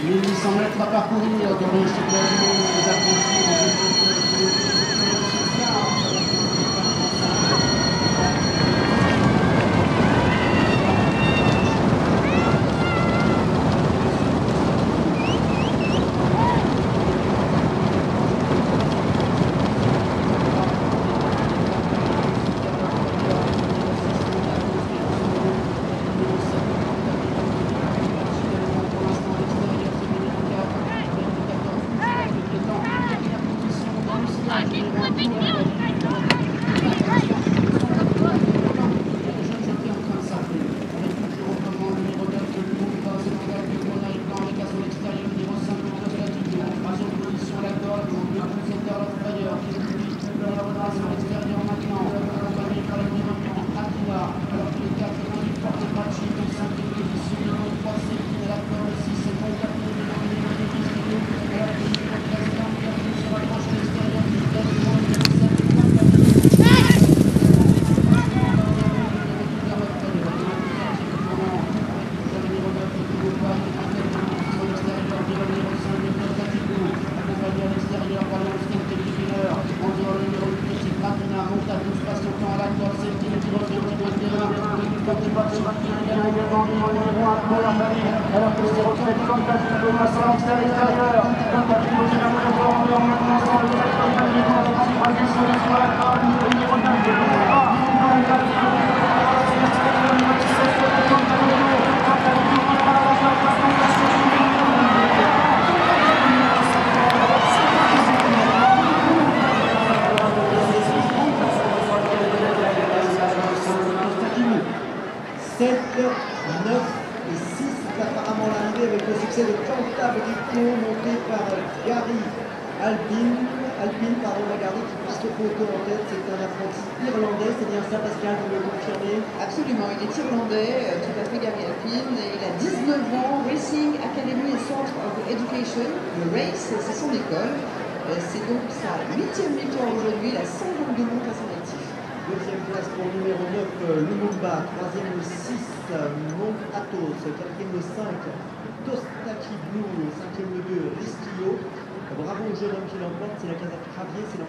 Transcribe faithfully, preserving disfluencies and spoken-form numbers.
mille huit cents mètres à parcourir dans le cyclisme des apprentis. Alors que c'est retraite fantastique de masse à l'extérieur, sept, neuf et six, apparemment l'arrivée avec le succès de Cantab Rico monté par Gary Albin, Albin pardon, Gary qui passe le photo en tête. C'est un apprenti irlandais, c'est bien ça Pascal, vous le confirmez? Absolument, il est irlandais, tout à fait Gary Albin, et il a dix-neuf ans, Racing Academy and Centre of Education, le Race, c'est son école. C'est donc sa huitième victoire aujourd'hui, il a cent vingt-deux montres à son actif. Deuxième place pour numéro neuf, Lumumba. Troisième, le six, Mont Athos. Quatrième, le cinq, Tostaki Blue. Cinquième, le deux, Ristillo. Bravo au jeune homme qui l'emporte, c'est la Kazakh Javier.